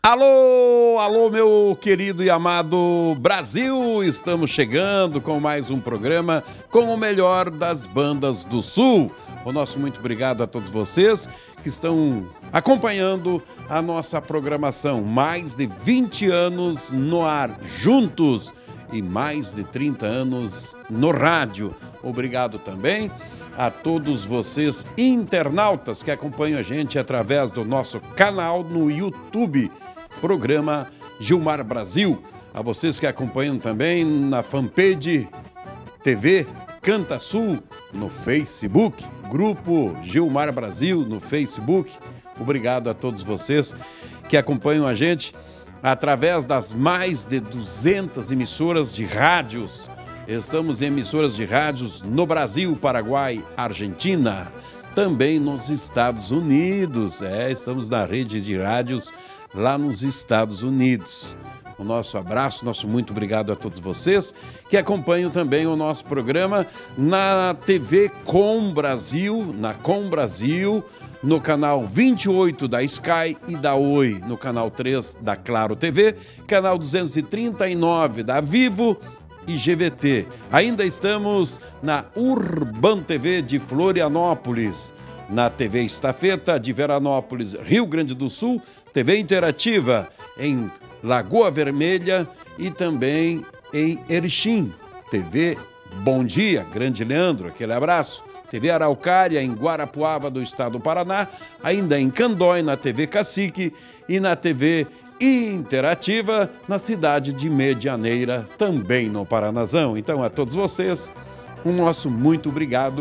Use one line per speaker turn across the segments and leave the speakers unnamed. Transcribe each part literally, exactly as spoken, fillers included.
Alô, alô, meu querido e amado Brasil! Estamos chegando com mais um programa com o melhor das bandas do Sul. O nosso muito obrigado a todos vocês que estão acompanhando a nossa programação. Mais de vinte anos no ar, juntos, e mais de trinta anos no rádio. Obrigado também a todos vocês internautas que acompanham a gente através do nosso canal no YouTube, programa Gilmar Brasil. A vocês que acompanham também na fanpage T V Canta Sul, no Facebook, Grupo Gilmar Brasil no Facebook. Obrigado a todos vocês que acompanham a gente através das mais de duzentas emissoras de rádios. Estamos em emissoras de rádios no Brasil, Paraguai, Argentina, também nos Estados Unidos. É, estamos na rede de rádios lá nos Estados Unidos. O nosso abraço, nosso muito obrigado a todos vocês que acompanham também o nosso programa na T V Com Brasil, na Com Brasil, no canal vinte e oito da Sky e da Oi, no canal três da Claro T V, canal duzentos e trinta e nove da Vivo e G V T. Ainda estamos na Urban T V de Florianópolis, na T V Estafeta de Veranópolis, Rio Grande do Sul, T V Interativa em Lagoa Vermelha e também em Erechim, T V Bom Dia, Grande Leandro, aquele abraço. T V Araucária em Guarapuava do estado do Paraná, ainda em Candói, na T V Cacique e na T V Interativa na cidade de Medianeira, também no Paranazão. Então, a todos vocês, o nosso muito obrigado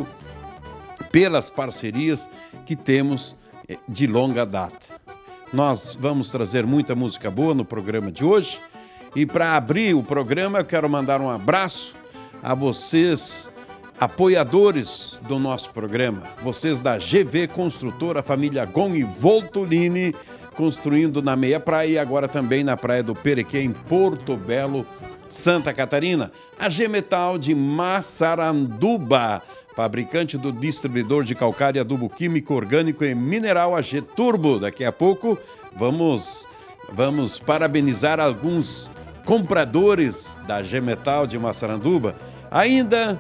pelas parcerias que temos de longa data. Nós vamos trazer muita música boa no programa de hoje. E para abrir o programa, eu quero mandar um abraço a vocês, apoiadores do nosso programa. Vocês da G V Construtora, família Gon e Voltolini, construindo na Meia Praia e agora também na Praia do Perequê, em Porto Belo, Santa Catarina. A G-Metal de Massaranduba, fabricante do distribuidor de calcário, adubo químico, orgânico e mineral A G Turbo. Daqui a pouco vamos, vamos parabenizar alguns compradores da G-Metal de Massaranduba. Ainda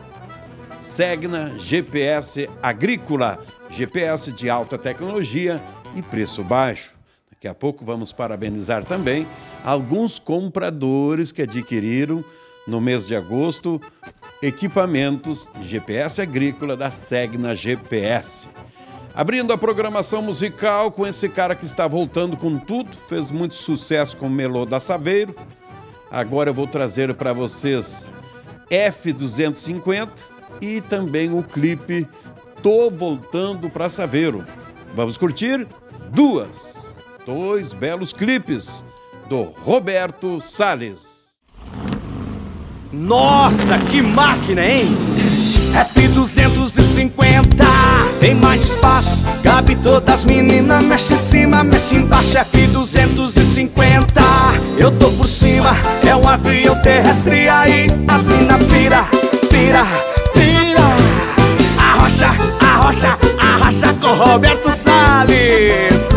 Segna G P S Agrícola, G P S de alta tecnologia e preço baixo. Daqui a pouco vamos parabenizar também alguns compradores que adquiriram no mês de agosto equipamentos G P S agrícola da Segna G P S. Abrindo a programação musical com esse cara que está voltando com tudo, fez muito sucesso com o Melô da Saveiro. Agora eu vou trazer para vocês F duzentos e cinquenta e também o clipe Tô Voltando para Saveiro. Vamos curtir duas, dois belos clipes do Roberto Salles.
Nossa, que máquina, hein? F duzentos e cinquenta, tem mais espaço, cabe todas as meninas, mexe em cima, mexe embaixo. F duzentos e cinquenta, eu tô por cima, é um avião terrestre, aí as mina pira, pira, pira. Arrocha, arrocha, arrocha com Roberto Salles.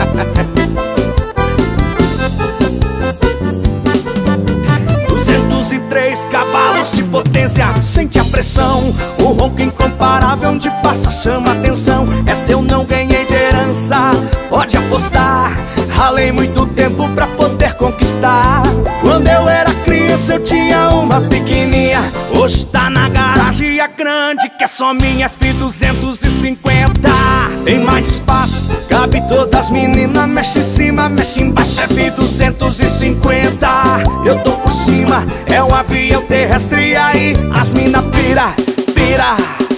duzentos e três cavalos de potência, sente a pressão, o ronco incomparável onde passa chama atenção. Essa eu não ganhei de herança, pode apostar, ralei muito tempo pra poder conquistar. Quando eu era criança eu tinha uma pequenininha, hoje tá na garagem a grande que é só minha. F duzentos e cinquenta, tem mais espaço, cabe todas as meninas, mexe em cima, mexe embaixo. F duzentos e cinquenta, eu tô por cima, é um avião terrestre, aí as mina pira, pira.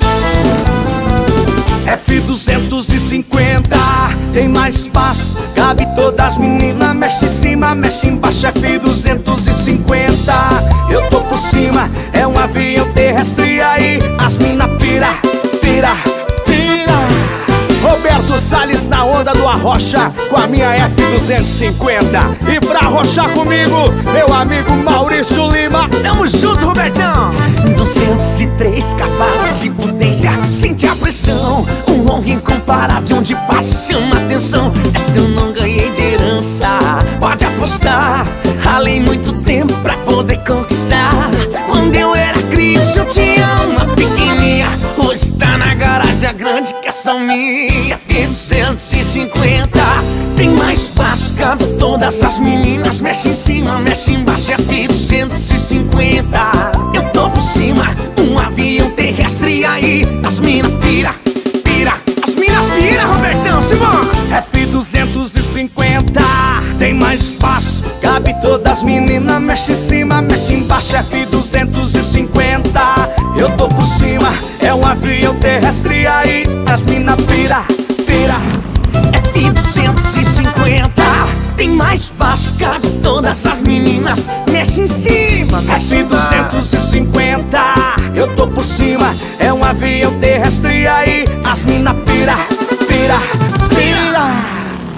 F duzentos e cinquenta, tem mais espaço, cabe todas as meninas, mexe em cima, mexe embaixo. F duzentos e cinquenta, eu tô por cima, é um avião terrestre, aí as mina pira, pira, pira. Roberto Salles na onda do Arrocha com a minha F duzentos e cinquenta. E pra arrochar comigo, meu amigo Maurício Lima. Tamo junto, Robertão. duzentos e três cavalos de potência, sente a pressão, um longo incomparável onde passa chama atenção. Essa eu não ganhei de herança, pode apostar. Ralei muito tempo pra poder conquistar. Quando eu era criança eu tinha uma pequenininha. Hoje tá na garagem a grande que é só minha. F duzentos e cinquenta tem mais espaço, cabe todas as meninas. Mexe em cima, mexe embaixo, é F duzentos e cinquenta. Eu tô por cima, um avião terrestre e aí as mina pira, pira. As mina pira, Robertão, Simão. F duzentos e cinquenta tem mais espaço, cabe todas as meninas. Mexe em cima, mexe embaixo, F duzentos e cinquenta. Eu tô por cima, é um avião terrestre e aí as mina pira, pira. F duzentos e cinquenta tem mais espaço, cabe todas as meninas. Mexe em cima, F duzentos e cinquenta. Eu tô por cima, é um avião terrestre e aí as mina pira, pira, pira.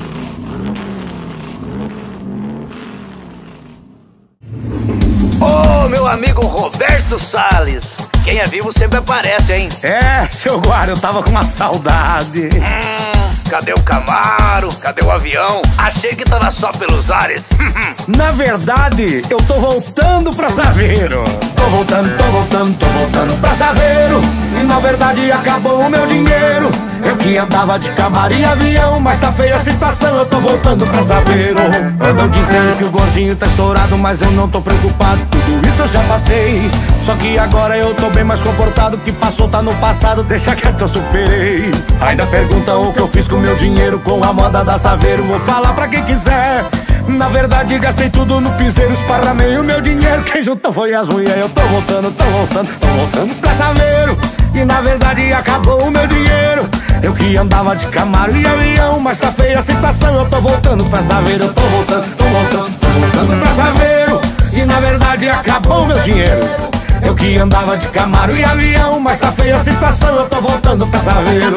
Ô, meu amigo Roberto Salles, quem é vivo sempre aparece, hein?
É, seu Guarda, eu tava com uma saudade.
Hum, cadê o Camaro? Cadê o avião? Achei que tava só pelos ares.
Na verdade, eu tô voltando pra Saveiro. Tô voltando, tô voltando, tô voltando pra Saveiro. E na verdade acabou o meu dinheiro. Eu que andava de Camaro e avião, mas tá feia a situação, eu tô voltando pra Saveiro. Andam dizendo que o gordinho tá estourado, mas eu não tô preocupado, tudo isso eu já passei. Só que agora eu tô bem mais comportado, que passou tá no passado, deixa quieto eu superei. Ainda perguntam o que eu fiz com o meu dinheiro, com a moda da Saveiro, vou falar pra quem quiser. Na verdade gastei tudo no piseiro, esparramei o meu dinheiro, quem juntou foi as mulheres. Eu tô voltando, tô voltando, tô voltando pra Saveiro. E na verdade acabou o meu dinheiro. Eu que andava de Camaro e avião, mas tá feia a situação, eu tô voltando pra Saveiro. Eu tô voltando, tô voltando, tô voltando pra Saveiro. E na verdade acabou o meu dinheiro. Eu que andava de Camaro e avião, mas tá feia a situação, eu tô voltando pra Saveiro.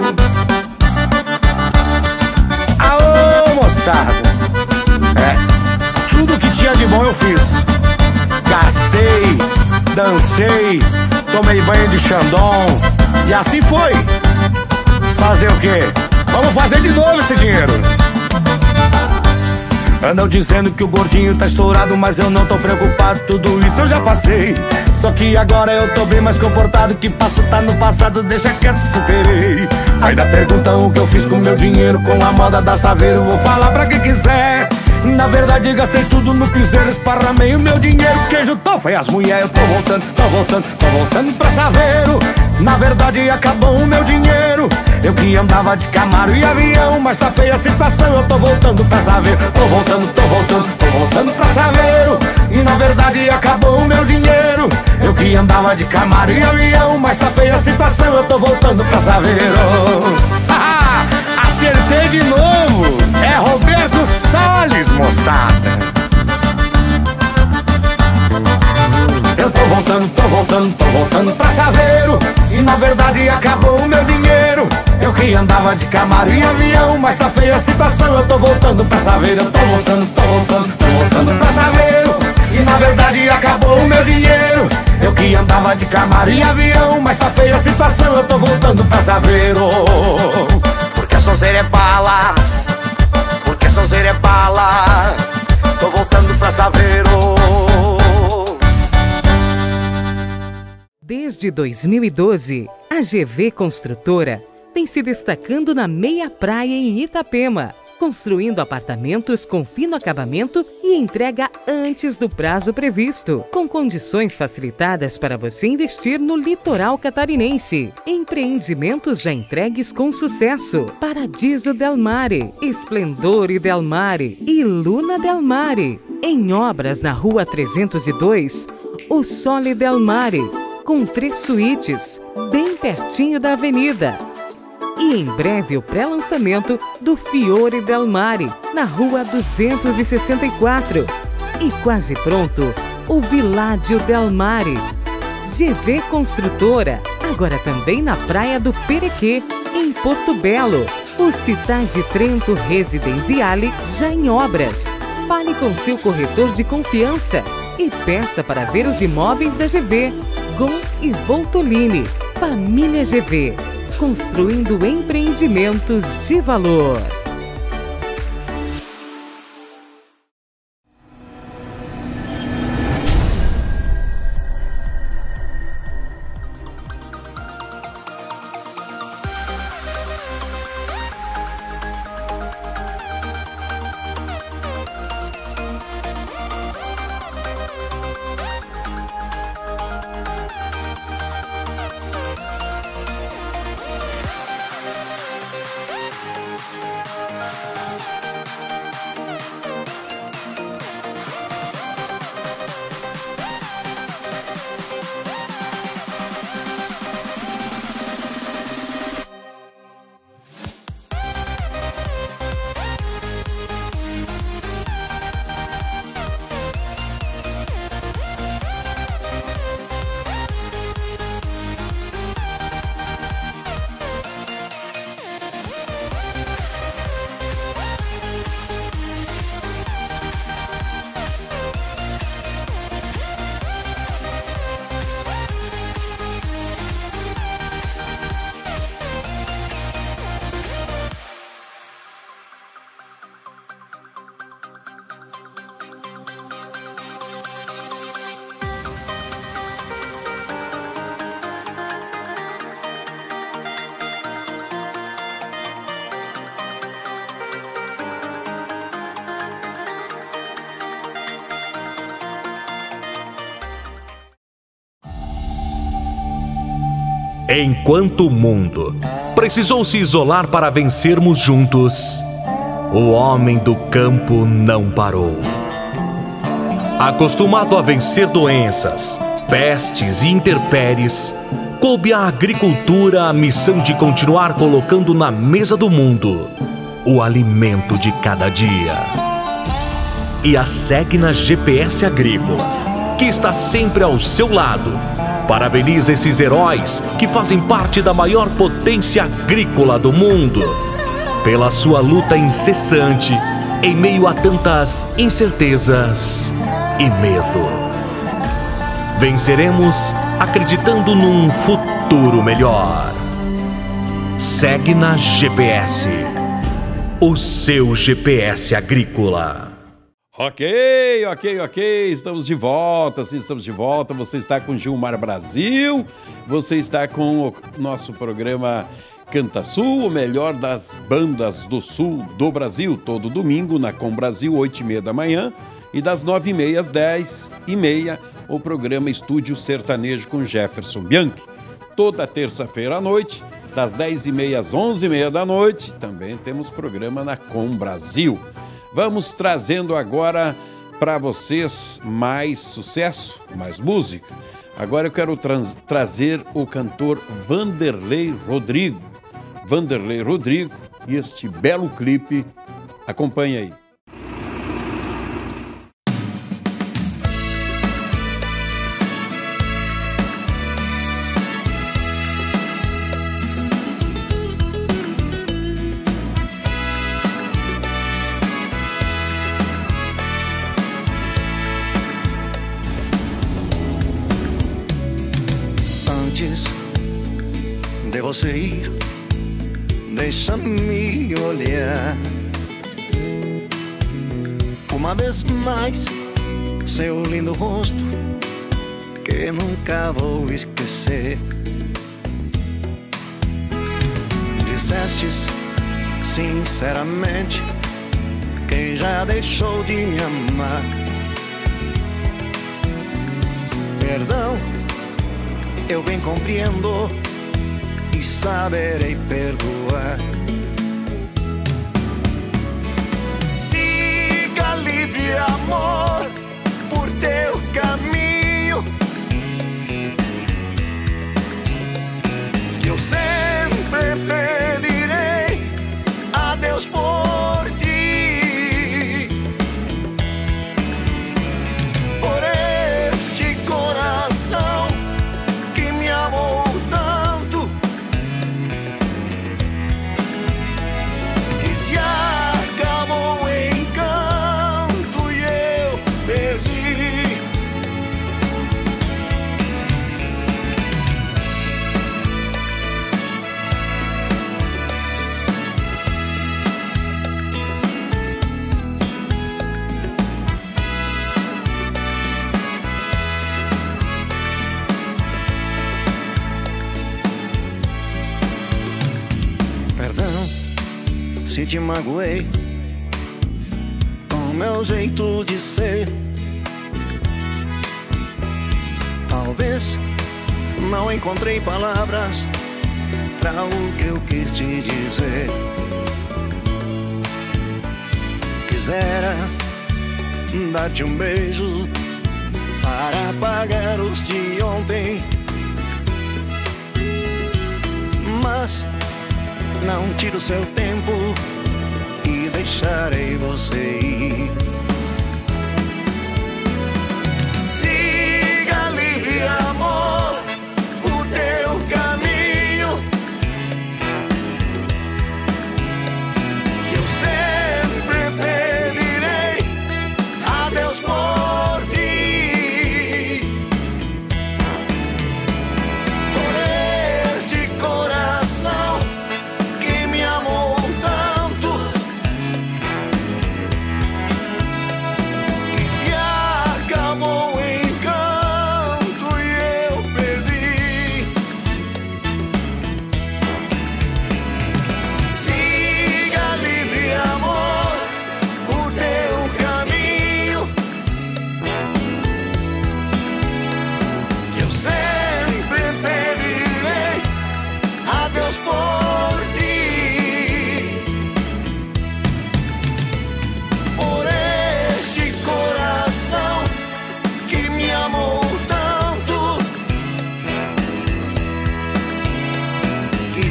Aô, moçada, é, tudo que tinha de bom eu fiz. Gastei, dancei, tomei banho de Xandão, e assim foi. Fazer o quê? Vamos fazer de novo esse dinheiro. Andam dizendo que o gordinho tá estourado, mas eu não tô preocupado, tudo isso eu já passei. Só que agora eu tô bem mais comportado, que passo tá no passado, deixa quieto, superei. Ainda perguntam o que eu fiz com o meu dinheiro, com a moda da Saveiro, vou falar pra quem quiser. Na verdade gastei tudo no piseiro, esparramei o meu dinheiro, quem juntou foi as mulheres. Eu tô voltando, tô voltando, tô voltando pra Saveiro. Na verdade acabou o meu dinheiro. Eu que andava de Camaro e avião, mas tá feia a situação, eu tô voltando pra Saveiro. Tô voltando, tô voltando, tô voltando pra Saveiro. E na verdade acabou o meu dinheiro. Eu que andava de Camaro e avião, mas tá feia a situação, eu tô voltando pra Saveiro. Ah, acertei de novo. É Roberto Salles, moçada. Eu tô voltando, tô voltando, tô voltando pra Saveiro. E na verdade acabou o meu dinheiro. Eu que andava de Camaro e avião, mas tá feia a situação, eu tô voltando pra Saveiro. Eu tô voltando, tô voltando, tô voltando pra Saveiro. E na verdade acabou o meu dinheiro. Eu que andava de Camaro e avião, mas tá feia a situação, eu tô voltando pra Saveiro.
Porque a sonzeira é bala, porque a sonzeira é bala. Tô voltando pra Saveiro.
Desde dois mil e doze, a G V Construtora vem se destacando na Meia Praia em Itapema, construindo apartamentos com fino acabamento e entrega antes do prazo previsto, com condições facilitadas para você investir no litoral catarinense. Empreendimentos já entregues com sucesso: Paradiso Del Mare, Esplendore Del Mare e Luna Del Mare. Em obras na Rua trezentos e dois, o Sole Del Mare, com três suítes, bem pertinho da avenida. E em breve o pré-lançamento do Fiore Del Mare, na Rua duzentos e sessenta e quatro. E quase pronto, o Villaggio Del Mare. G V Construtora, agora também na Praia do Perequê, em Porto Belo. O Cidade Trento Residenziale já em obras. Fale com seu corretor de confiança e peça para ver os imóveis da G V. Gon e Voltolini, Família G V, construindo empreendimentos de valor.
Enquanto o mundo precisou se isolar para vencermos juntos, o homem do campo não parou. Acostumado a vencer doenças, pestes e intempéries, coube à agricultura a missão de continuar colocando na mesa do mundo o alimento de cada dia. E a Segna G P S Agrícola, que está sempre ao seu lado, parabeniza esses heróis que fazem parte da maior potência agrícola do mundo, pela sua luta incessante em meio a tantas incertezas e medo. Venceremos acreditando num futuro melhor. Segna G P S, o seu G P S agrícola.
Ok, ok, ok, estamos de volta, sim, estamos de volta. Você está com Gilmar Brasil, você está com o nosso programa Canta Sul, o melhor das bandas do sul do Brasil, todo domingo na Com Brasil, oito e meia da manhã, e das nove e meia às dez e meia, o programa Estúdio Sertanejo com Jefferson Bianchi. Toda terça-feira à noite, das dez e meia às onze e meia da noite, também temos programa na Com Brasil. Vamos trazendo agora para vocês mais sucesso, mais música. Agora eu quero tra- trazer o cantor Vanderlei Rodrigo. Vanderlei Rodrigo e este belo clipe. Acompanhe aí.
Antes de você ir, deixa-me olhar uma vez mais seu lindo rosto que nunca vou esquecer. Dissestes sinceramente que já deixou de me amar. Perdão, eu bem compreendo e saberei perdoar. Siga livre, amor, por teu caminho, que eu sempre pedirei a Deus por ti, por este coração que me amou tanto, que se acabou em canto e eu perdi. Perdão se te magoei com meu jeito de ser. Talvez não encontrei palavras para o que eu quis te dizer. Quisera dar-te um beijo para apagar os de ontem, mas não tiro seu tempo e deixarei você ir. Siga livre, amor, o teu caminho, que eu sempre pedirei a Deus por ti, por este coração que me amou tanto,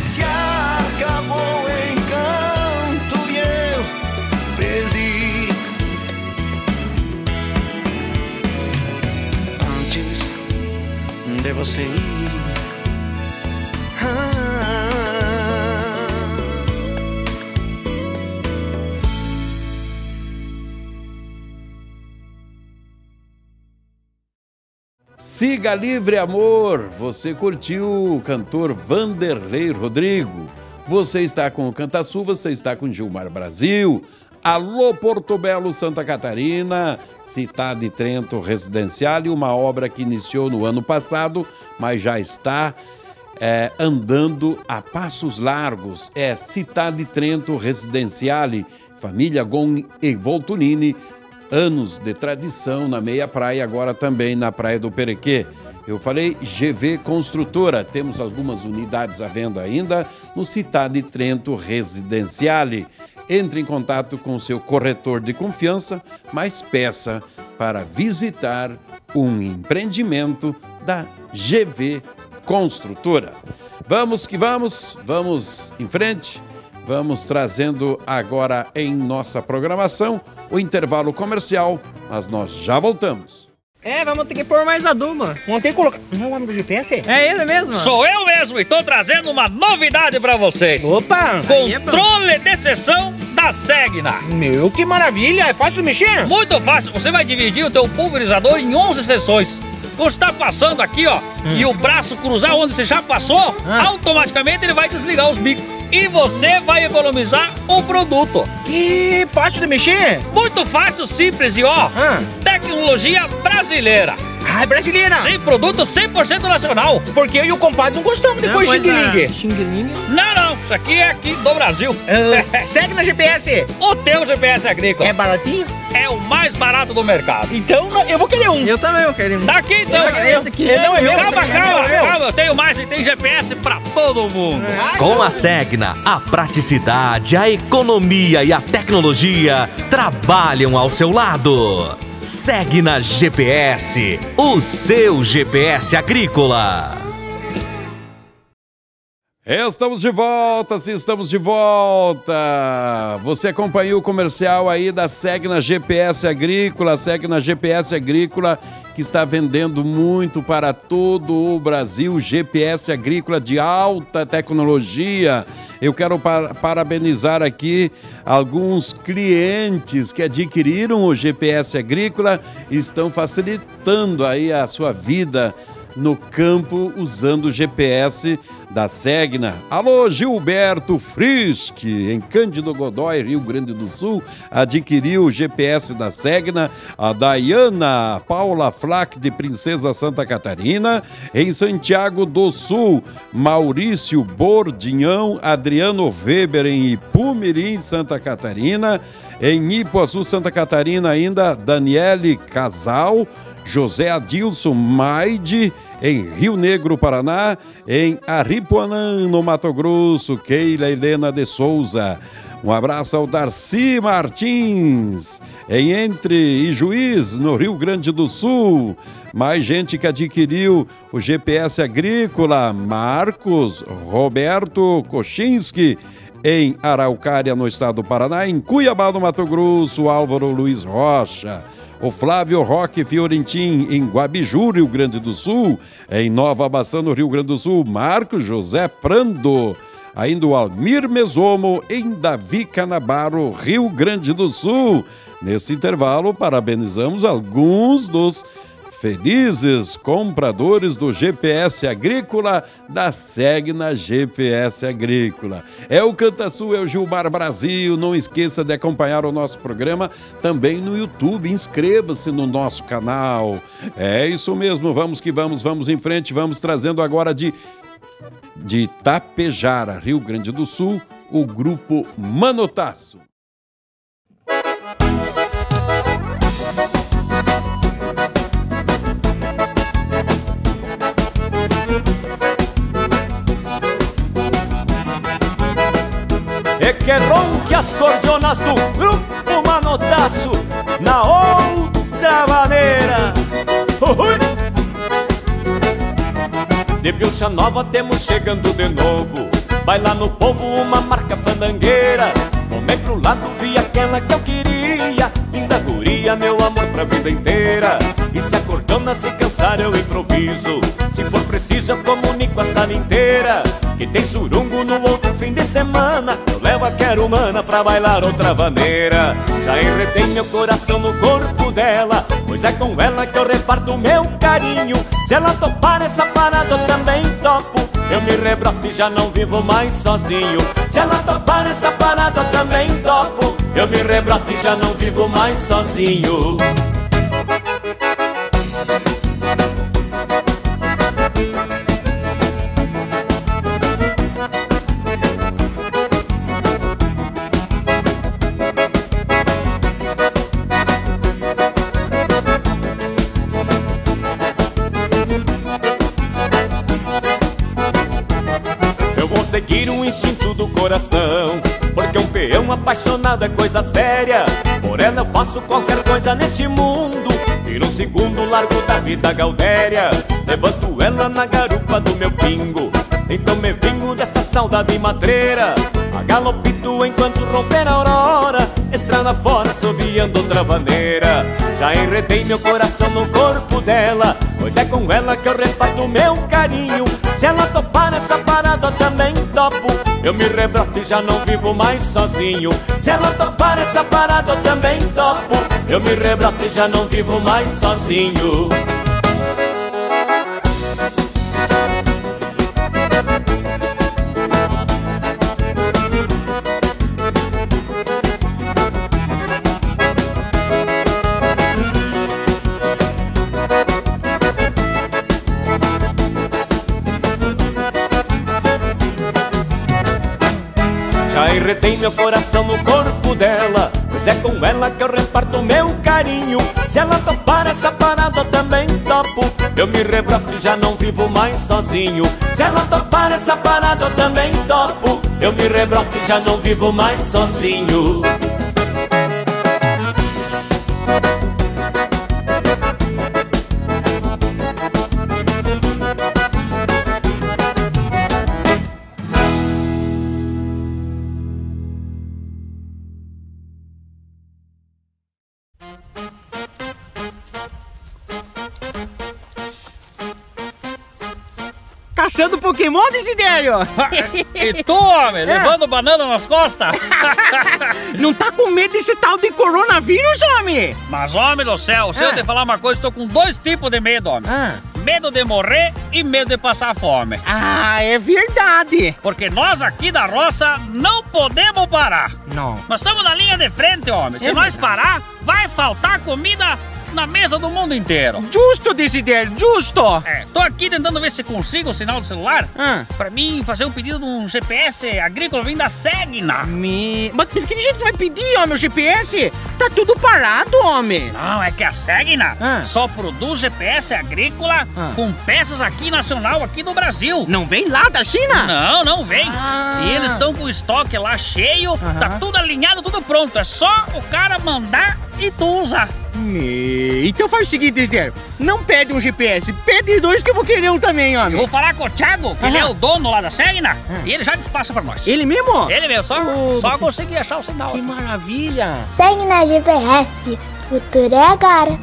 se acabou o encanto e eu perdi. Antes de você ir, ah,
Siga Livre Amor, você curtiu o cantor Vanderlei Rodrigo. Você está com o Canta Sul, você está com Gilmar Brasil. Alô Porto Belo, Santa Catarina, Cidade de Trento Residencial, uma obra que iniciou no ano passado, mas já está é, andando a passos largos. É Cidade de Trento Residencial, família Gon e Voltunini, anos de tradição na meia praia, agora também na Praia do Perequê. Eu falei G V Construtora, temos algumas unidades à venda ainda no Cidade de Trento Residencial. Entre em contato com seu corretor de confiança, mas peça para visitar um empreendimento da G V Construtora. Vamos que vamos, vamos em frente. Vamos trazendo agora em nossa programação o intervalo comercial, mas nós já voltamos.
É, vamos ter que pôr mais adubo. Vamos ter que colocar... Não é o homem do G P S? É ele mesmo?
Sou eu mesmo e tô trazendo uma novidade pra vocês.
Opa!
Controle de sessão da Segna.
Meu, que maravilha! É fácil mexer?
Muito fácil. Você vai dividir o teu pulverizador em onze sessões. Quando você tá passando aqui, ó, hum. e o braço cruzar onde você já passou, ah. automaticamente ele vai desligar os bicos. E você vai economizar o produto.
Que fácil de mexer.
Muito fácil, simples e ó, ah. tecnologia brasileira.
Ah, é brasileira?
Sim, produto cem por cento nacional.
Porque eu e o compadre não gostamos de coisa xing-ling.
Xing-ling? Não, não, isso aqui é aqui do Brasil.
Uh, segue na G P S.
O teu G P S agrícola.
É baratinho?
É o mais barato do mercado.
Então eu vou querer um.
Eu também vou querer um.
Daqui então.
Esse aqui
é não é meu. Calma,
calma,
calma, calma. Eu tenho mais e tem G P S pra todo mundo.
É. Com a Segna, a praticidade, a economia e a tecnologia trabalham ao seu lado. Segna G P S, o seu G P S agrícola.
Estamos de volta, sim, estamos de volta. Você acompanhou o comercial aí da Segna G P S Agrícola, Segna G P S Agrícola, que está vendendo muito para todo o Brasil, G P S Agrícola de alta tecnologia. Eu quero par- parabenizar aqui alguns clientes que adquiriram o G P S Agrícola e estão facilitando aí a sua vida no campo usando o G P S da Segna. Alô, Gilberto Frisch, em Cândido Godói, Rio Grande do Sul, adquiriu o G P S da Segna. A Dayana Paula Flack, de Princesa Santa Catarina. Em Santiago do Sul, Maurício Bordinhão, Adriano Weber, em Ipumirim, Santa Catarina. Em Ipuaçu, Santa Catarina, ainda Daniele Casal, José Adilson Maide, em Rio Negro, Paraná. Em Aripuanã, no Mato Grosso, Keila Helena de Souza. Um abraço ao Darcy Martins, em Entre Ijuís, no Rio Grande do Sul. Mais gente que adquiriu o G P S Agrícola, Marcos Roberto Kochinski, em Araucária, no estado do Paraná. Em Cuiabá, no Mato Grosso, Álvaro Luiz Rocha. O Flávio Roque Fiorentin, em Guabiju, Rio Grande do Sul. Em Nova Baçã, no Rio Grande do Sul, Marcos José Prando. Ainda o Almir Mesomo, em Davi Canabaro, Rio Grande do Sul. Nesse intervalo, parabenizamos alguns dos felizes compradores do G P S Agrícola da Segna G P S Agrícola. É o Canta Sul, é o Gilmar Brasil. Não esqueça de acompanhar o nosso programa também no YouTube. Inscreva-se no nosso canal. É isso mesmo, vamos que vamos, vamos em frente. Vamos trazendo agora de, de Tapejara, Rio Grande do Sul, o grupo Manotaço.
E que ronque as cordonas do grupo Manotaço na outra maneira. Uhul. De Pilcha Nova temos chegando de novo Vai lá no povo uma marca fandangueira. Tomei pro lado, vi aquela que eu queria. Linda guria, meu amor pra vida inteira. E se a cordona se cansar eu improviso. Se for preciso eu comunico a sala inteira que tem surungo no outro fim de semana. Eu levo a quero humana pra bailar outra vaneira. Já enredei meu coração no corpo dela, pois é com ela que eu reparto meu carinho. Se ela topar essa parada eu também topo. Eu me rebroto e já não vivo mais sozinho. Se ela topar essa parada eu também topo. Eu me rebroto e já não vivo mais sozinho. Seguir o instinto do coração, porque um peão apaixonado é coisa séria. Por ela eu faço qualquer coisa neste mundo, e num segundo largo da vida gaudéria. Levanto ela na garupa do meu pingo, então me vingo desta saudade matreira. A galopito enquanto romper a aurora, estrada fora sobiando outra vaneira. Já enredei meu coração no corpo dela, pois é com ela que eu reparto meu carinho. Se ela topar essa parada eu também topo. Eu me rebroto e já não vivo mais sozinho. Se ela topar essa parada eu também topo. Eu me rebroto e já não vivo mais sozinho. Enredei meu coração no corpo dela, pois é com ela que eu reparto meu carinho. Se ela topar essa parada eu também topo. Eu me rebroto e já não vivo mais sozinho. Se ela topar essa parada eu também topo. Eu me rebroto e já não vivo mais sozinho.
Caçando Pokémon, Desidério!
E tu, homem, levando banana nas costas?
Não tá com medo desse tal de coronavírus, homem?
Mas, homem do céu, se ah. eu te falar uma coisa, tô com dois tipos de medo, homem. Ah. Medo de morrer e medo de passar fome.
Ah, é verdade.
Porque nós aqui da roça não podemos parar.
Não.
Nós estamos na linha de frente, homem. Se é nós parar, vai faltar comida na mesa do mundo inteiro.
Justo, Desidério, justo.
É, tô aqui tentando ver se consigo o sinal do celular ah. pra mim fazer um pedido de um G P S agrícola vindo da Segna.
Me... Mas por que a gente vai pedir, homem, o G P S? Tá tudo parado, homem.
Não, é que a Segna
ah.
só produz G P S agrícola ah. com peças aqui nacional, aqui do Brasil.
Não vem lá da China?
Não, não vem.
Ah.
E eles estão com o estoque lá cheio, uh-huh. tá tudo alinhado, tudo pronto. É só o cara mandar e tu usar.
Me... Então faz o seguinte, Desidério, não pede um G P S, pede dois que eu vou querer um também, homem.
Eu vou falar com o Thiago, que
ah.
ele é o dono lá da Segna, ah. e ele já despacha pra nós.
Ele mesmo?
Ele mesmo, só, oh, só consegui achar o sinal.
Que
aqui.
Maravilha!
Segna G P S, futuro é agora.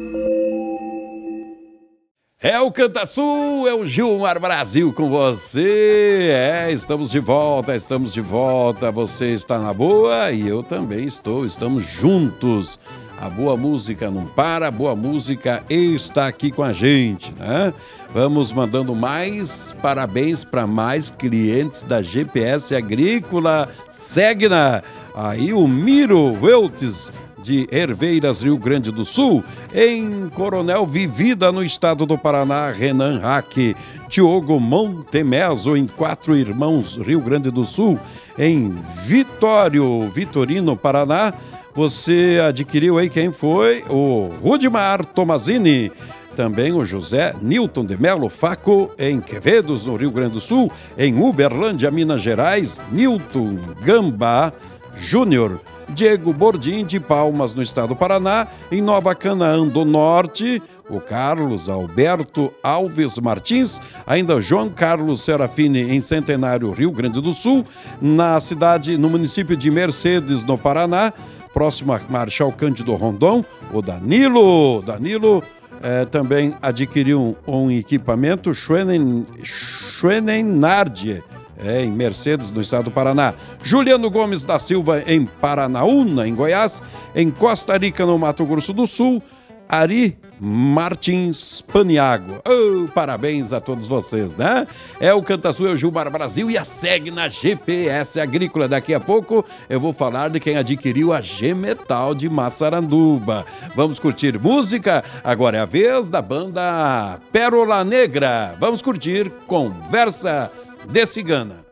É o Canta Sul, é o Gilmar Brasil com você. É, estamos de volta, estamos de volta. Você está na boa e eu também estou. Estamos juntos. A boa música não para, a boa música está aqui com a gente, né? Vamos mandando mais parabéns para mais clientes da G P S Agrícola Segna. Aí o Miro Weltes, de Herveiras, Rio Grande do Sul. Em Coronel Vivida, no estado do Paraná, Renan Hack. Diogo Montemeso, em Quatro Irmãos, Rio Grande do Sul. Em Vitório, Vitorino, Paraná. Você adquiriu aí quem foi? O Rudimar Tomazini. Também o José Nilton de Melo Faco, em Quevedos, no Rio Grande do Sul. Em Uberlândia, Minas Gerais, Nilton Gamba Júnior. Diego Bordim, de Palmas, no estado do Paraná. Em Nova Canaã do Norte, o Carlos Alberto Alves Martins, ainda João Carlos Serafini em Centenário, Rio Grande do Sul, na cidade, no município de Mercedes, no Paraná, próximo a Marechal Cândido Rondon, o Danilo, Danilo eh, também adquiriu um, um equipamento Schwenen, Schwenenardie, É, em Mercedes, no estado do Paraná. Juliano Gomes da Silva, em Paranaúna, em Goiás. Em Costa Rica, no Mato Grosso do Sul. Ari Martins Paniago. Oh, parabéns a todos vocês, né? É o Canta Sul, é o Gilmar Brasil e a segue na G P S Agrícola. Daqui a pouco eu vou falar de quem adquiriu a G-Metal de Massaranduba. Vamos curtir música? Agora é a vez da banda Pérola Negra. Vamos curtir Conversa de Cigana.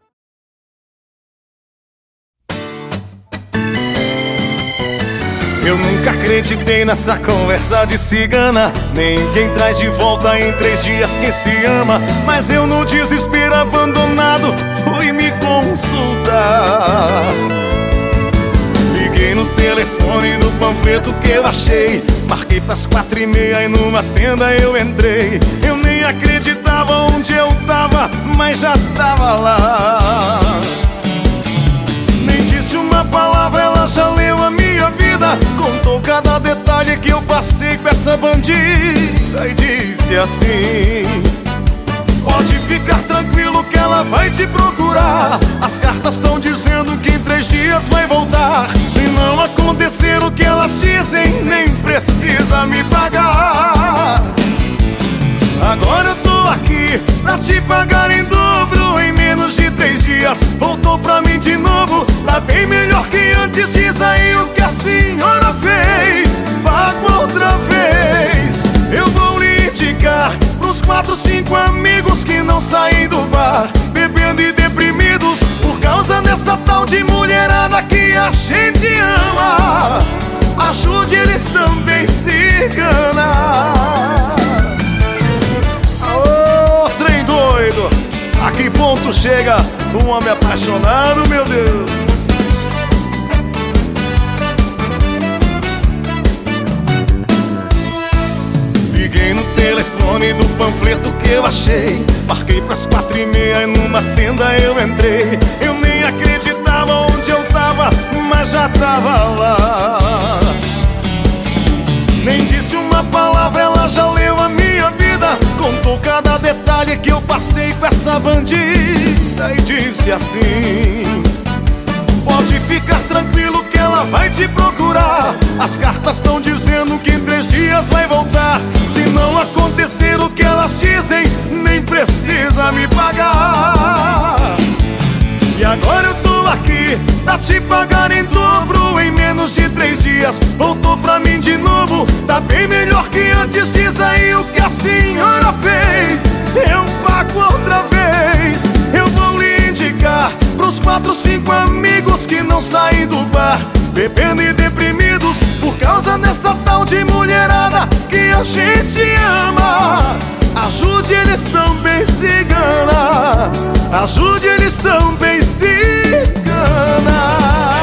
Eu nunca acreditei nessa conversa de cigana. Ninguém traz de volta em três dias quem se ama. Mas eu no desespero abandonado fui me consultar. Liguei no telefone do panfleto que eu achei. Marquei pras quatro e meia e numa tenda eu entrei. Eu nem acreditava onde eu tava, mas já tava lá. Nem disse uma palavra, ela já leu a minha vida. Contou cada detalhe que eu passei com essa bandida e disse assim: pode ficar tranquilo que ela vai te procurar. As cartas estão dizendo que em três dias vai voltar. Se não acontecer o que elas dizem, nem precisa me pagar. Agora eu tô aqui pra te pagar em dobro. Em menos de três dias voltou pra mim de novo. Tá bem melhor que antes, diz aí o que a senhora fez. Pago outra vez. Eu vou lhe indicar pros quatro, cinco amigos que não saem do bar, bebendo e deprimidos por causa dessa tal de mulherada que a gente ama. Ajude eles também, cigana. Ô, trem doido, a que ponto chega um homem apaixonado, meu Deus? Liguei no telefone do panfleto que eu achei. Marquei pras quatro e meia e numa tenda eu entrei. Eu nem acreditava onde eu tava, mas já tava lá. Nem disse uma palavra, ela já leu a minha vida. Contou cada detalhe que eu passei com essa bandida e disse assim: pode ficar tranquilo que ela vai te procurar. As cartas estão dizendo que em três dias vai voltar. Se não acontecer o que elas dizem, nem precisa me pagar. E agora eu tô aqui pra te pagar em dobro. Em menos de três dias voltou pra mim de novo. Tá bem melhor que antes, diz aí o que a senhora fez. Eu pago outra vez. Eu vou lhe indicar pros quatro, cinco amigos que não saem do bar, bebendo e deprimidos por causa dessa tal de mulherada que a gente ama. Ajude eles também, cigana. Ajude eles também, cigana.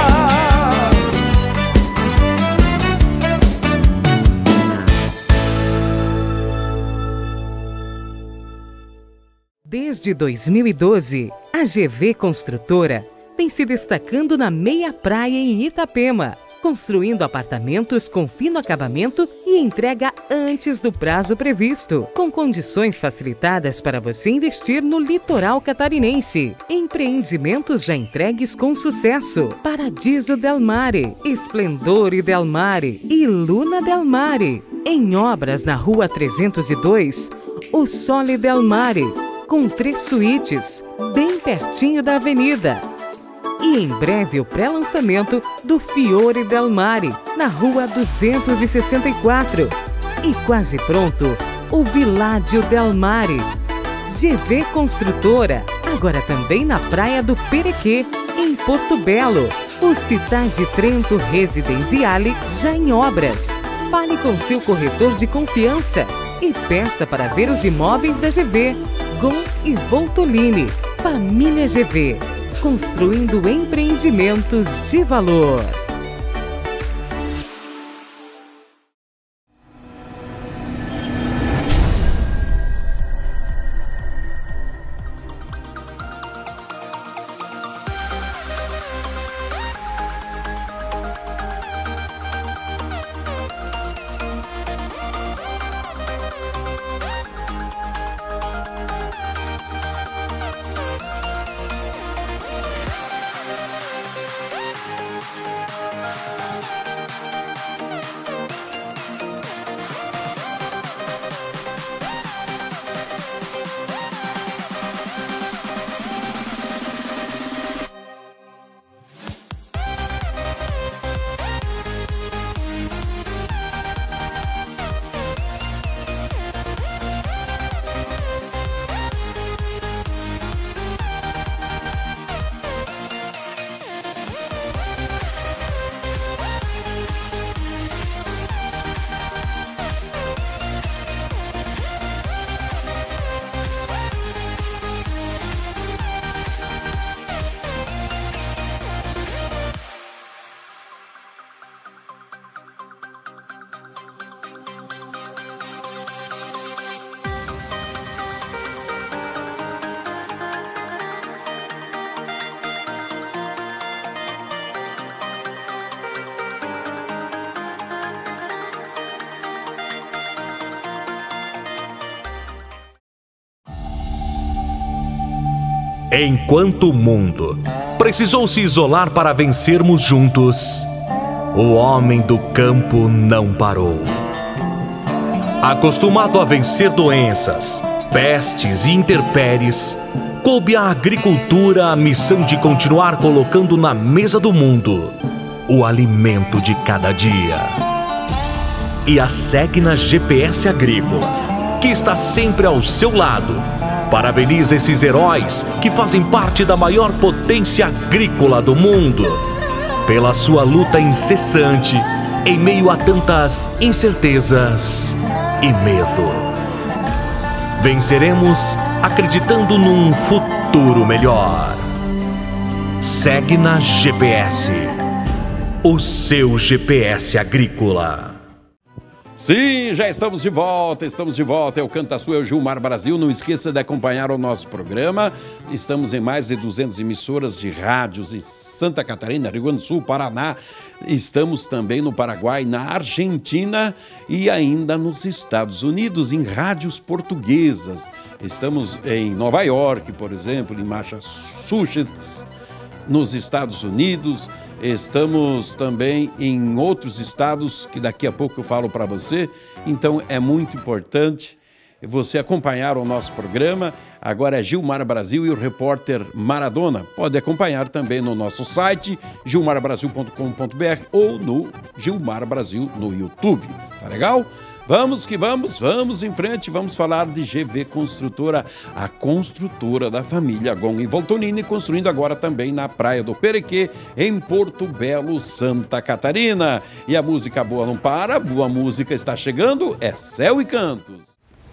Desde dois mil e doze, a G V Construtora vem se destacando na meia praia em Itapema, construindo apartamentos com fino acabamento e entrega antes do prazo previsto, com condições facilitadas para você investir no litoral catarinense. Empreendimentos já entregues com sucesso: Paradiso Del Mare, Esplendore Del Mare e Luna Del Mare. Em obras na Rua trezentos e dois, o Sole Del Mare, com três suítes, bem pertinho da avenida. E em breve o pré-lançamento do Fiore Del Mare, na Rua duzentos e sessenta e quatro. E quase pronto, o Villaggio Del Mare. G V Construtora, agora também na Praia do Perequê, em Porto Belo. O Cidade Trento Residenciale já em obras. Fale com seu corretor de confiança e peça para ver os imóveis da G V. Gon e Voltolini, Família G V, construindo empreendimentos de valor.
Enquanto o mundo precisou se isolar para vencermos juntos, o homem do campo não parou. Acostumado a vencer doenças, pestes e intempéries, coube à agricultura a missão de continuar colocando na mesa do mundo o alimento de cada dia. E a Segna G P S Agrícola, que está sempre ao seu lado, parabeniza esses heróis que fazem parte da maior potência agrícola do mundo, pela sua luta incessante em meio a tantas incertezas e medo. Venceremos acreditando num futuro melhor. Segna G P S, o seu G P S agrícola.
Sim, já estamos de volta, estamos de volta. É o Canta Sul, é o Gilmar Brasil. Não esqueça de acompanhar o nosso programa. Estamos em mais de duzentas emissoras de rádios em Santa Catarina, Rio Grande do Sul, Paraná. Estamos também no Paraguai, na Argentina e ainda nos Estados Unidos, em rádios portuguesas. Estamos em Nova York, por exemplo, em Massachusetts, nos Estados Unidos. Estamos também em outros estados que daqui a pouco eu falo para você. Então é muito importante você acompanhar o nosso programa. Agora é Gilmar Brasil e o repórter Maradona. Pode acompanhar também no nosso site gilmar brasil ponto com ponto br ou no Gilmar Brasil no YouTube. Tá legal? Vamos que vamos, vamos em frente, vamos falar de G V Construtora, a construtora da família Gon e Voltonini, construindo agora também na Praia do Perequê, em Porto Belo, Santa Catarina. E a música boa não para, boa música está chegando, é Céu e Cantos.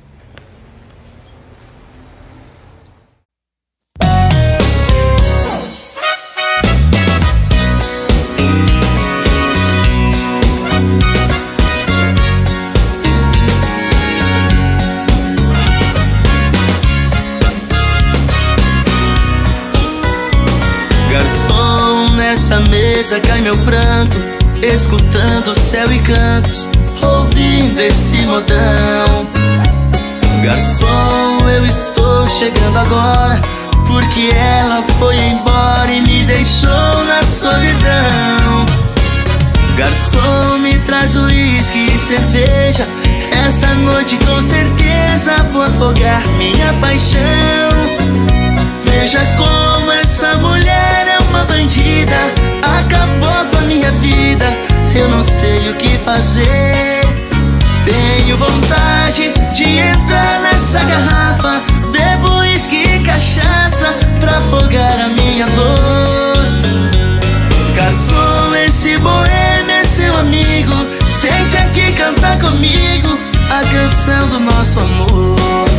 Nessa mesa cai meu pranto, escutando céu e cantos, ouvindo esse modão. Garçom, eu estou chegando agora, porque ela foi embora e me deixou na solidão. Garçom, me traz uísque e cerveja, essa noite com certeza vou afogar minha paixão. Veja como essa mulher é uma bandida, acabou com a minha vida, eu não sei o que fazer. Tenho vontade de entrar nessa garrafa, bebo uísque e cachaça pra afogar a minha dor. Garçom, esse boêmio é seu amigo, sente aqui cantar comigo a canção do nosso amor.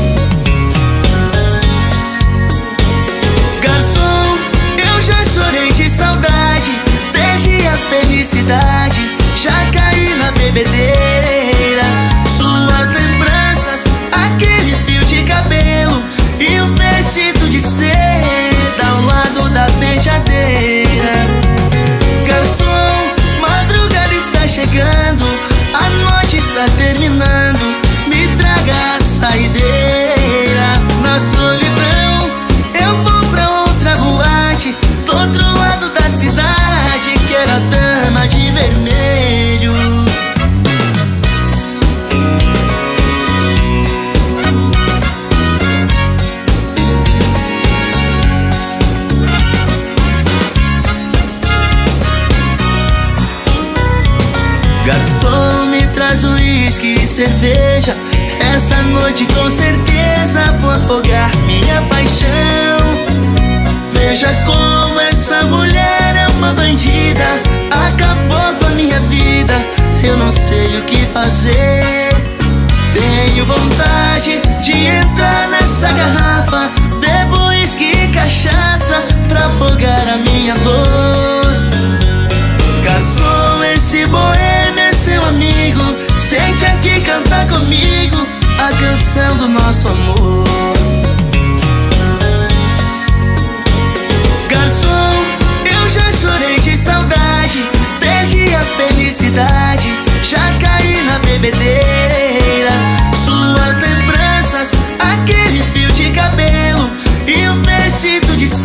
Garçom, eu já chorei de saudade, perdi a felicidade, já caí na bebedeira. Suas lembranças, aquele fio de cabelo e o vestido de seda ao lado da penteadeira. Garçom, madrugada está chegando, a noite está terminando, me traga a saideira. Na solidão eu vou pra outra boate, do outro lado da cidade, quero a dama de vermelho. Garçom, me traz uísque e cerveja, essa noite com certeza vou afogar minha paixão. Veja como essa mulher é uma bandida, acabou com a minha vida, eu não sei o que fazer. Tenho vontade de entrar nessa garrafa, bebo uísque e cachaça pra afogar a minha dor. Garçom, esse boêmio é seu amigo, sente aqui cantar comigo a canção do nosso amor. Garçom, eu já chorei de saudade, perdi a felicidade, já caí na bebedeira. Suas lembranças, aquele fio de cabelo e o vestido de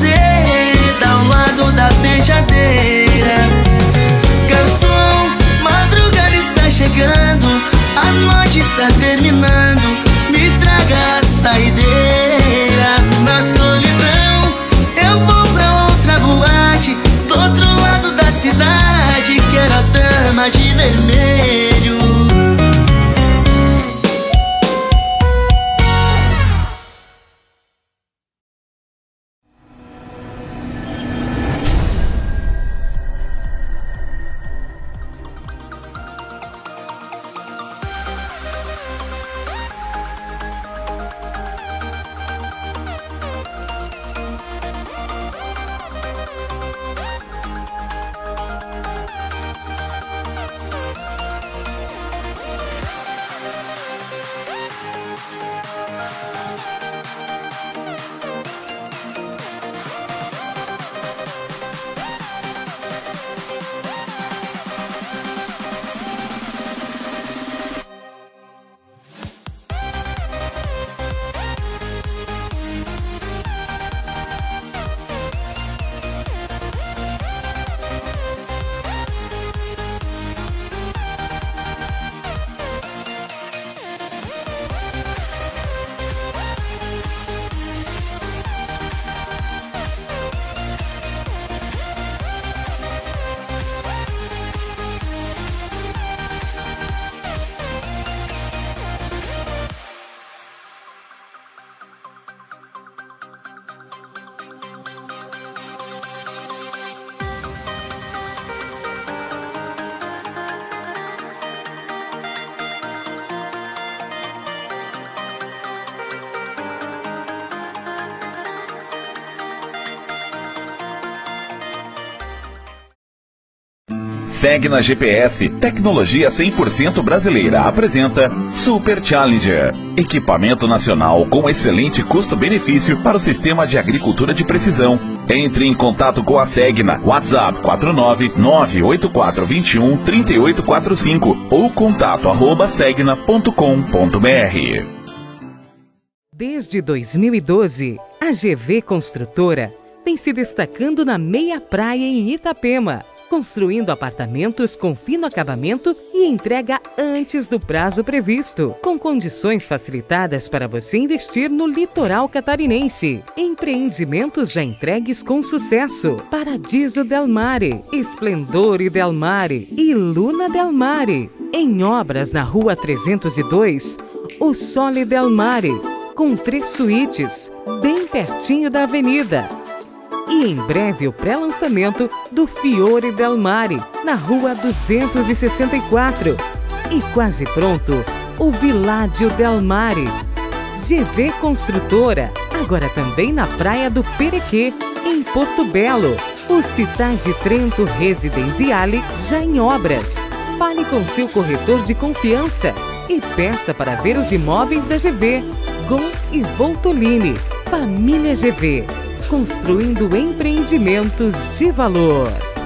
terminando, me traga a saideira. Na solidão eu vou pra outra boate, do outro lado da cidade, quero a dama de vermelho.
Segna G P S, tecnologia cem por cento brasileira, apresenta Super Challenger, equipamento nacional com excelente custo-benefício para o sistema de agricultura de precisão. Entre em contato com a Segna, WhatsApp quatro nove nove oito quatro dois um três oito quatro cinco ou contato arroba segna ponto com ponto br.
Desde dois mil e doze, a G V Construtora vem se destacando na meia praia em Itapema, construindo apartamentos com fino acabamento e entrega antes do prazo previsto, com condições facilitadas para você investir no litoral catarinense. Empreendimentos já entregues com sucesso: Paradiso Del Mare, Esplendore Del Mare e Luna Del Mare. Em obras na Rua trezentos e dois, o Sole Del Mare, com três suítes, bem pertinho da avenida. E em breve o pré-lançamento do Fiore Del Mare, na Rua duzentos e sessenta e quatro. E quase pronto, o Villaggio Del Mare. G V Construtora, agora também na Praia do Perequê, em Porto Belo. O Cidade Trento Residenziale já em obras. Fale com seu corretor de confiança e peça para ver os imóveis da G V. Gon e Voltolini. Família G V. Construindo empreendimentos de valor.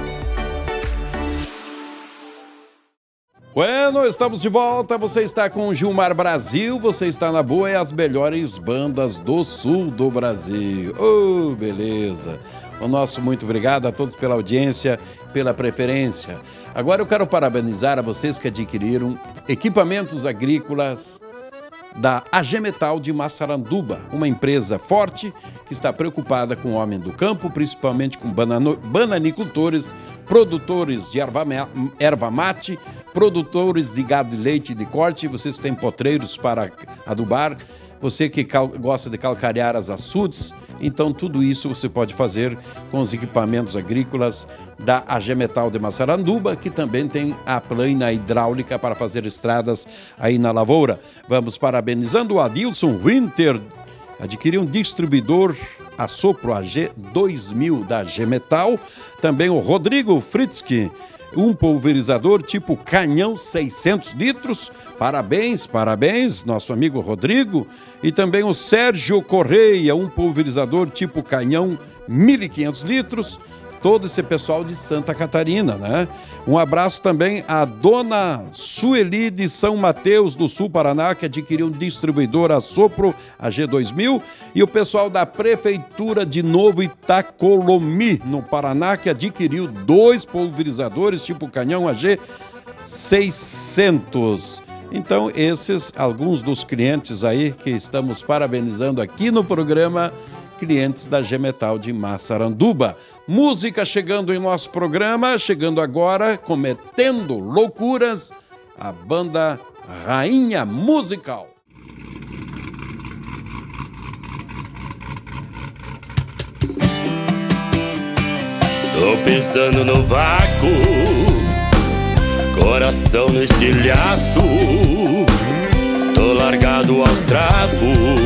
Bueno, estamos de volta. Você está com o Gilmar Brasil, você está na boa e as melhores bandas do sul do Brasil. Oh, beleza. O nosso muito obrigado a todos pela audiência, pela preferência. Agora eu quero parabenizar a vocês que adquiriram equipamentos agrícolas da A G Metal de Massaranduba, uma empresa forte que está preocupada com o homem do campo, principalmente com banano, bananicultores, produtores de erva, erva mate, produtores de gado de leite de corte. Vocês têm potreiros para adubar, você que cal, gosta de calcarear as açudes, então tudo isso você pode fazer com os equipamentos agrícolas da A G Metal de Massaranduba, que também tem a plana hidráulica para fazer estradas aí na lavoura. Vamos parabenizando o Adilson Winter, adquiriu um distribuidor a sopro A G dois mil da A G Metal. Também o Rodrigo Fritzky, um pulverizador tipo canhão seiscentos litros. Parabéns, parabéns, nosso amigo Rodrigo. E também o Sérgio Correia, um pulverizador tipo canhão mil e quinhentos litros. Todo esse pessoal de Santa Catarina, né? Um abraço também à dona Sueli de São Mateus do Sul Paraná, que adquiriu um distribuidor a sopro A G dois mil, e o pessoal da Prefeitura de Novo Itacolomi, no Paraná, que adquiriu dois pulverizadores tipo canhão A G seiscentos. Então, esses, alguns dos clientes aí que estamos parabenizando aqui no programa, clientes da G-Metal de Massaranduba. Música chegando em nosso programa, chegando agora, cometendo loucuras, a banda Rainha Musical.
Tô pensando no vácuo, coração no estilhaço, tô largado aos trapos,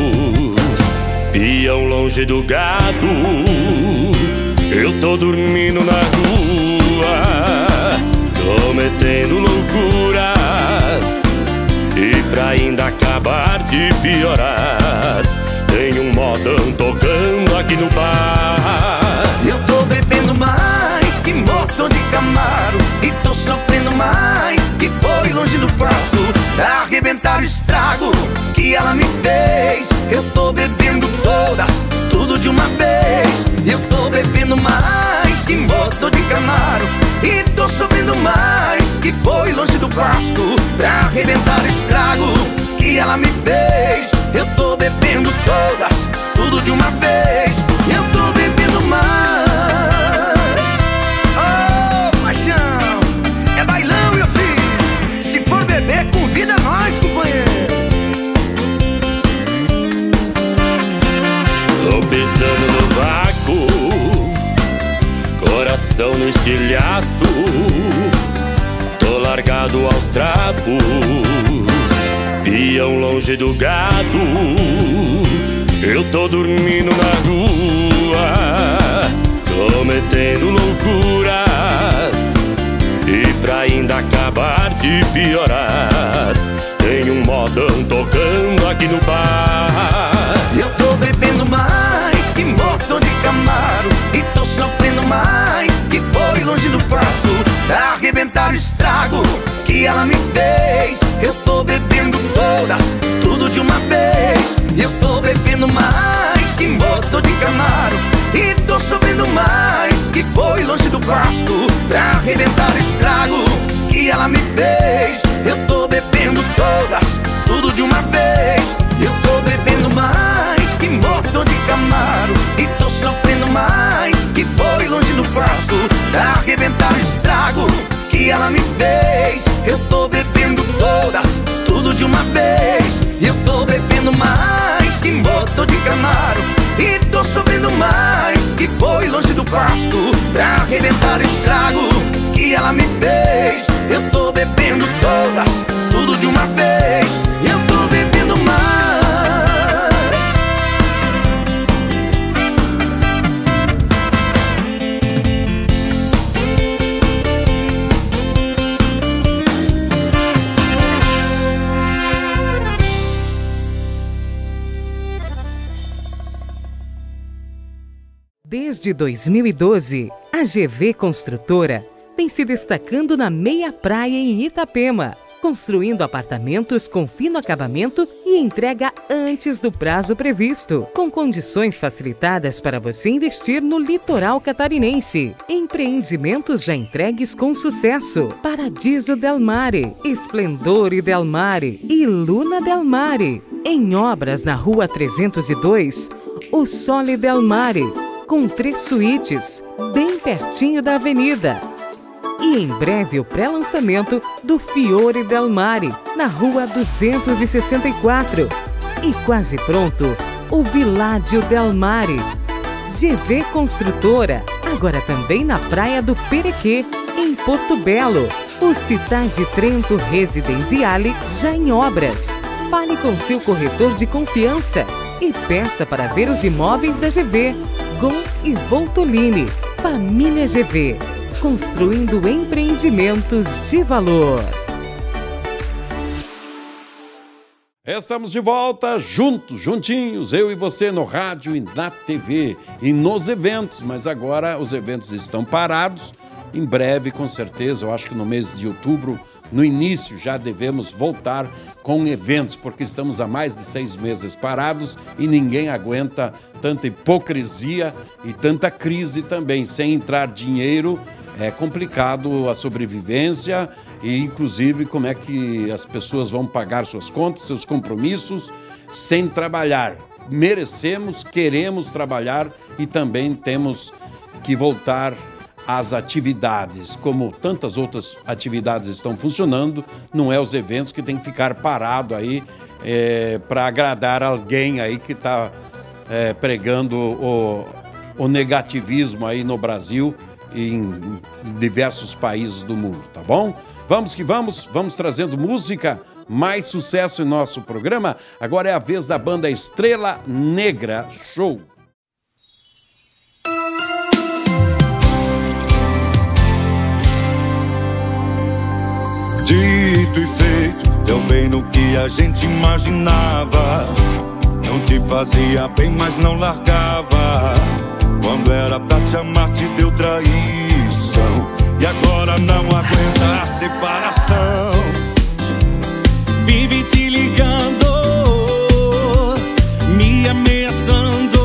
peão longe do gado, eu tô dormindo na rua, cometendo loucuras, e pra ainda acabar de piorar, tem um modão tocando aqui no bar.
Eu tô bebendo mais que motor de Camaro, e tô sofrendo mais que foi longe do prazo, pra arrebentar o estrago que ela me fez. Eu tô bebendo todas, tudo de uma vez. Eu tô bebendo mais que motor de Camaro, e tô sofrendo mais que foi longe do plástico, pra arrebentar o estrago que ela me fez. Eu tô bebendo todas, tudo de uma vez. Eu tô bebendo mais. Oh, paixão, é bailão, meu filho. Se for beber, convida nós, companheiro.
Tô pisando no vácuo, coração no estilhaço, tô largado aos trapos, peão longe do gado, eu tô dormindo na rua, cometendo loucuras, e pra ainda acabar de piorar, tem um modão tocando aqui no bar.
Eu tô bebendo mais que motor de Camaro, e tô sofrendo mais que foi longe do prazo, pra arrebentar o estrago que ela me fez. Eu tô bebendo todas, tudo de uma vez. Eu tô bebendo mais que motor de Camaro, e tô sofrendo mais que foi longe do plástico, pra arrebentar o estrago que ela me fez. Eu tô bebendo todas, tudo de uma vez. Eu tô bebendo mais que motor de Camaro, e tô sofrendo mais que foi longe do plástico, pra arrebentar o estrago que ela me fez. Eu tô bebendo todas, tudo de uma vez. Eu tô bebendo mais que motor de Camaro, e tô sofrendo mais que foi longe do plástico, pra arrebentar o estrago que ela me fez. Eu tô bebendo todas, tudo de uma vez. Eu tô bebendo mais.
Desde dois mil e doze, a G V Construtora vem se destacando na meia praia em Itapema, construindo apartamentos com fino acabamento e entrega antes do prazo previsto, com condições facilitadas para você investir no litoral catarinense. Empreendimentos já entregues com sucesso: Paradiso Del Mare, Esplendore Del Mare e Luna Del Mare. Em obras na Rua trezentos e dois, o Sole Del Mare, com três suítes, bem pertinho da avenida. E em breve o pré-lançamento do Fiore Del Mare, na Rua duzentos e sessenta e quatro. E quase pronto, o Villaggio Del Mare. G V Construtora, agora também na Praia do Perequê, em Porto Belo. O Cidade Trento Residenziale já em obras. Fale com seu corretor de confiança e peça para ver os imóveis da G V. Gon e Voltolini, Família G V, construindo empreendimentos de valor.
Estamos de volta, juntos, juntinhos, eu e você no rádio e na T V e nos eventos, mas agora os eventos estão parados. Em breve, com certeza, eu acho que no mês de outubro, no início, já devemos voltar com eventos, porque estamos há mais de seis meses parados e ninguém aguenta tanta hipocrisia e tanta crise também. Sem entrar dinheiro, é complicado a sobrevivência e inclusive como é que as pessoas vão pagar suas contas, seus compromissos sem trabalhar. Merecemos, queremos trabalhar e também temos que voltar às atividades. Como tantas outras atividades estão funcionando, não é os eventos que tem que ficar parado aí é, para agradar alguém aí que está é, pregando o, o negativismo aí no Brasil e em diversos países do mundo, tá bom? Vamos que vamos, vamos trazendo música, mais sucesso em nosso programa. Agora é a vez da banda Estrela Negra Show.
Dito e feito, deu bem no que a gente imaginava. Não te fazia bem, mas não largava. Quando era pra te amar, te deu traição. E agora não aguenta a separação. Vive te ligando, me ameaçando.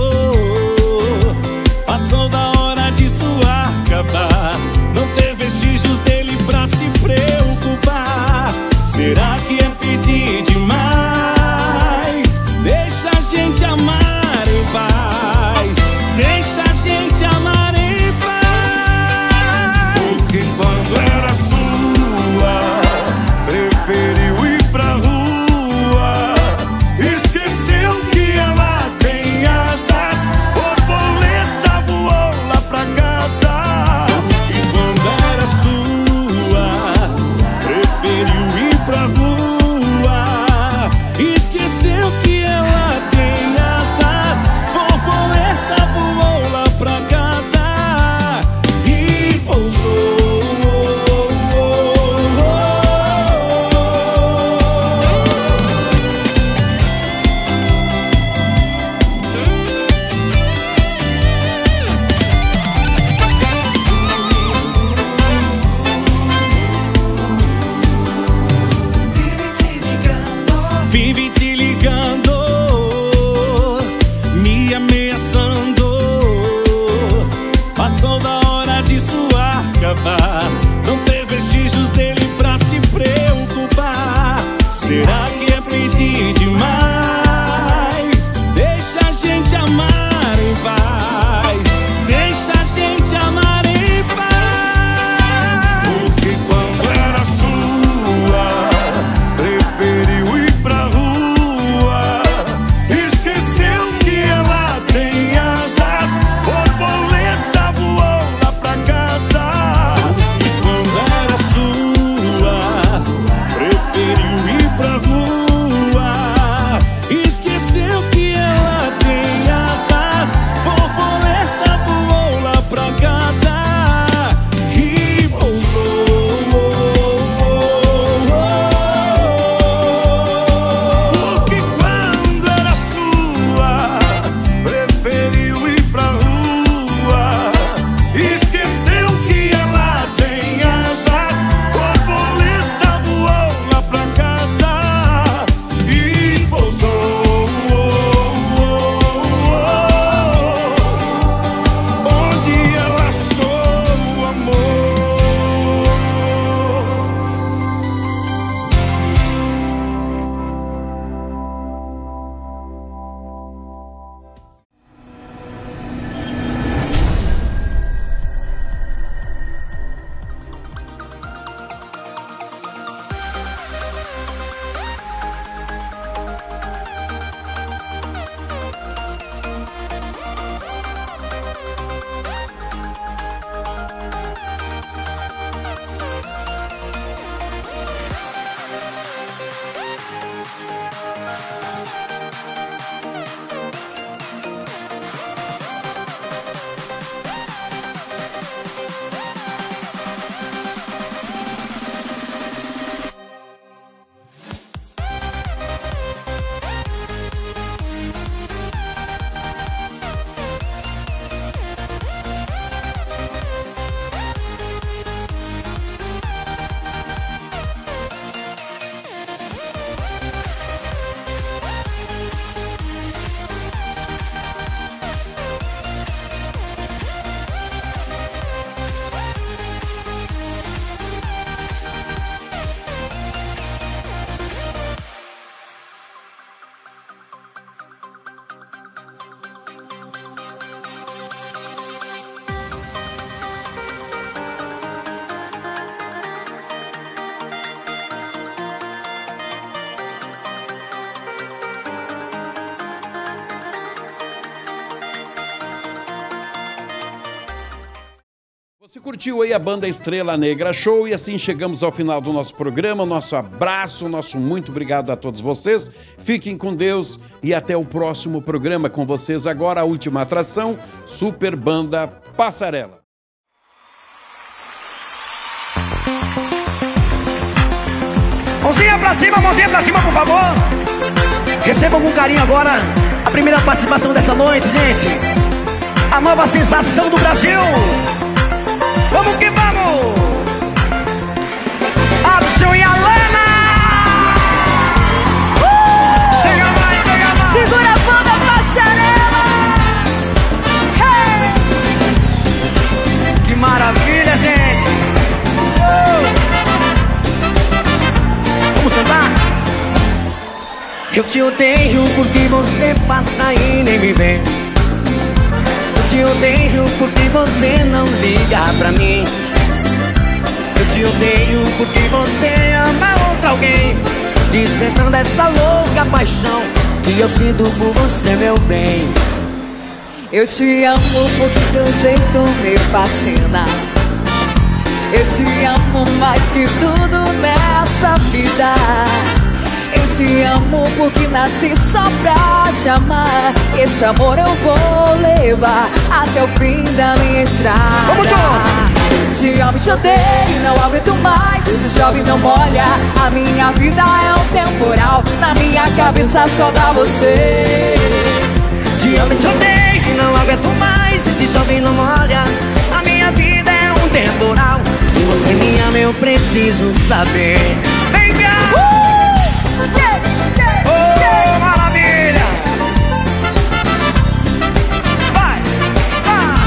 Passou da hora disso acabar. Não tem vestígios dele pra se preocupar. Será que é pedir demais? Deixa a gente amar em paz. Deixa a gente amar em paz. Porque quando era sua, preferiu ir pra rua. Esqueceu que ela tem asas. Borboleta voou lá pra casa. E quando era sua, preferiu ir pra rua. Esqueceu que ela tem asas. Borboleta voou lá pra casa e pousou. Vive te ligando, me ameaçando. Passou da hora disso acabar. Não tem vestígios dele pra se preocupar. Será que é pedir demais? Deixa a gente amar em paz. Deixa a gente amar em paz. Porque quando era sua, preferiu ir pra rua. Esqueceu que ela tem asas. Borboleta voou lá pra casa. E
Você curtiu aí a banda Estrela Negra Show e assim chegamos ao final do nosso programa. Nosso abraço, nosso muito obrigado a todos vocês. Fiquem com Deus e até o próximo programa com vocês. Agora a última atração, Super Banda Passarela.
Mãozinha pra cima, mãozinha pra cima, por favor. Recebam com carinho agora a primeira participação dessa noite, gente. A nova sensação do Brasil. Vamos que vamos! Alisson e Alana! Uh! Chega mais, chega mais!
Segura a banda Passarela!
Hey! Que maravilha, gente! Uh! Vamos cantar? Eu te odeio porque você passa e nem me vê. Eu te odeio porque você não liga pra mim. Eu te odeio porque você ama outra alguém, dispensando essa louca paixão que eu sinto por você, meu bem.
Eu te amo porque teu jeito me fascina. Eu te amo mais que tudo nessa vida. Eu te amo porque nasci só pra te amar. Esse amor eu vou levar até o fim da minha estrada.
Vamos junto!
Te amo e te odeio, não aguento mais. Esse jovem não molha. A minha vida é um temporal. Na minha cabeça só dá você.
Te amo e te odeio, não aguento mais. Esse jovem não molha. A minha vida é um temporal. Se você me ama eu preciso saber. Vem cá! Uh! Oh, maravilha! Vai, vai!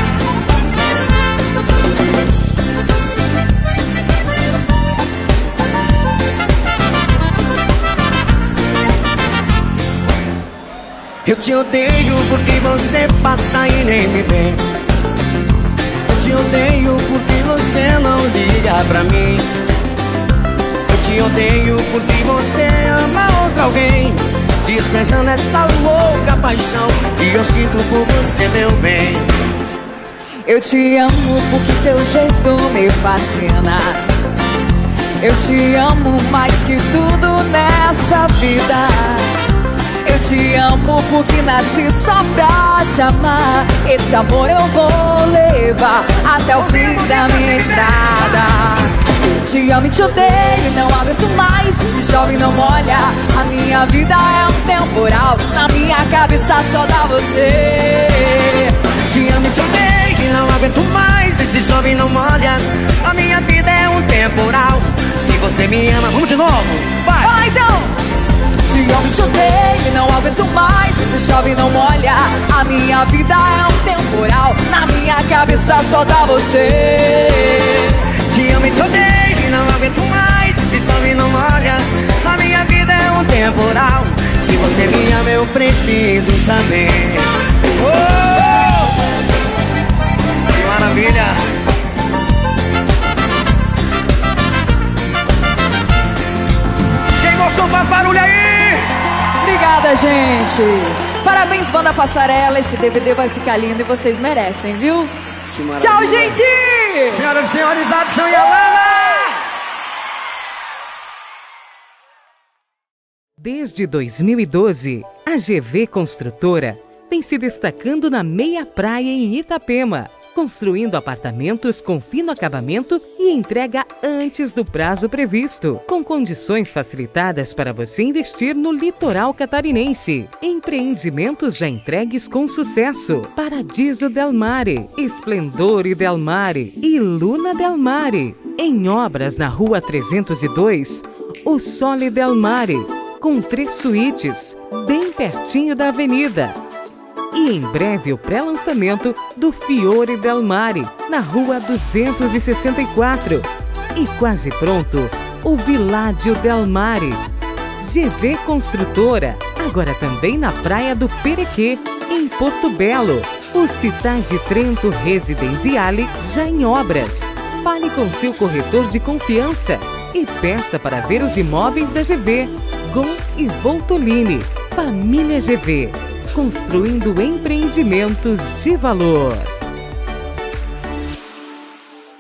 Eu te odeio porque você passa e nem me vê. Eu te odeio porque você não liga pra mim. Eu te odeio porque você ama outra alguém, dispensando essa louca paixão que eu sinto por você, meu bem.
Eu te amo porque teu jeito me fascina. Eu te amo mais que tudo nessa vida. Eu te amo porque nasci só pra te amar. Esse amor eu vou levar até o fim da minha estrada. Te amo e te odeio, não aguento mais. Esse jovem não molha. A minha vida é um temporal. Na minha cabeça só dá você.
Te amo e te odeio, não aguento mais. Esse jovem não molha. A minha vida é um temporal. Se você me ama, vamos de novo. Vai!
Fala então! Te amo e te odeio, não aguento mais. Esse jovem não molha. A minha vida é um temporal. Na minha cabeça só dá você.
Te amo e te odeio, não aguento mais. Esse jovem não molha. A minha vida é um temporal. Se você me ama eu preciso saber. Oh! Que maravilha! Quem gostou faz barulho aí!
Obrigada, gente! Parabéns, Banda Passarela. Esse D V D vai ficar lindo e vocês merecem, viu? Tchau, gente!
Senhoras e senhores, Adson e Alana!
Desde dois mil e doze, a G V Construtora vem se destacando na meia praia em Itapema, construindo apartamentos com fino acabamento e entrega antes do prazo previsto, com condições facilitadas para você investir no litoral catarinense. Empreendimentos já entregues com sucesso: Paradiso Del Mare, Esplendore Del Mare e Luna Del Mare. Em obras na Rua trezentos e dois, o Sole Del Mare, com três suítes, bem pertinho da avenida. E em breve o pré-lançamento do Fiore Del Mare, na Rua duzentos e sessenta e quatro. E quase pronto, o Villaggio Del Mare. G V Construtora, agora também na Praia do Perequê, em Porto Belo. O Cidade Trento Residenziale já em obras. Fale com seu corretor de confiança e peça para ver os imóveis da G V. Gon e Voltolini, Família G V, construindo empreendimentos de valor.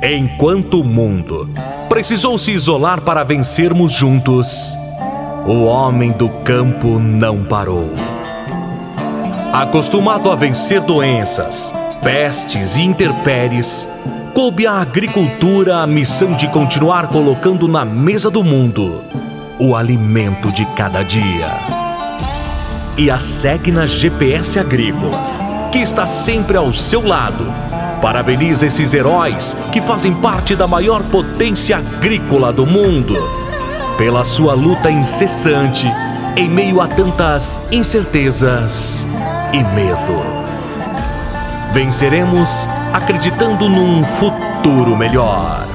Enquanto o mundo precisou se isolar para vencermos juntos, o homem do campo não parou. Acostumado a vencer doenças, pestes e intempéries, coube à agricultura a missão de continuar colocando na mesa do mundo o alimento de cada dia. E a Segna G P S Agrícola, que está sempre ao seu lado, parabeniza esses heróis que fazem parte da maior potência agrícola do mundo, pela sua luta incessante em meio a tantas incertezas e medo. Venceremos acreditando num futuro melhor.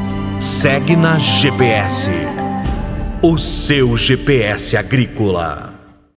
Segna G P S, o seu G P S agrícola.